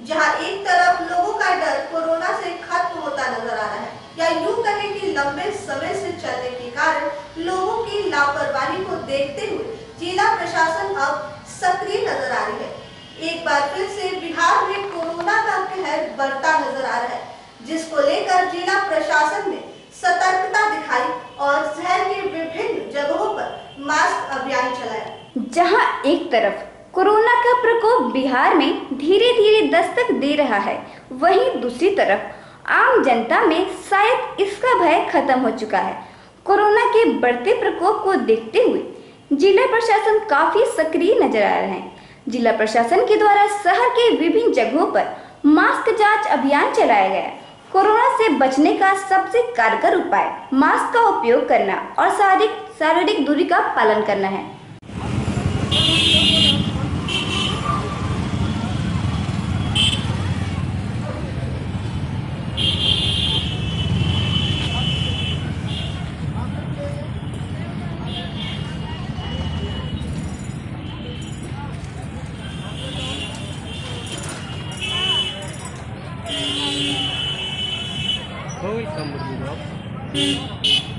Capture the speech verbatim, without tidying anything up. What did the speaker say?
जहां एक तरफ लोगों का डर कोरोना से खत्म होता नजर आ रहा है, या यूं कहें कि लंबे समय से चलने के कारण लोगों की लापरवाही को देखते हुए जिला प्रशासन अब सक्रिय नजर आ रही है। एक बार फिर से बिहार में कोरोना का कहर बढ़ता नजर आ रहा है, जिसको लेकर जिला प्रशासन ने सतर्कता दिखाई और शहर के विभिन्न जगहों पर मास्क अभियान चलाया। जहां एक तरफ कोरोना का प्रकोप बिहार में धीरे धीरे दस्तक दे रहा है, वहीं दूसरी तरफ आम जनता में शायद इसका भय खत्म हो चुका है। कोरोना के बढ़ते प्रकोप को देखते हुए जिला प्रशासन काफी सक्रिय नजर आ रहे हैं। जिला प्रशासन के द्वारा शहर के विभिन्न जगहों पर मास्क जांच अभियान चलाया गया। कोरोना से बचने का सबसे कारगर उपाय मास्क का उपयोग करना और शारीरिक शारीरिक दूरी का पालन करना है। Welcome to the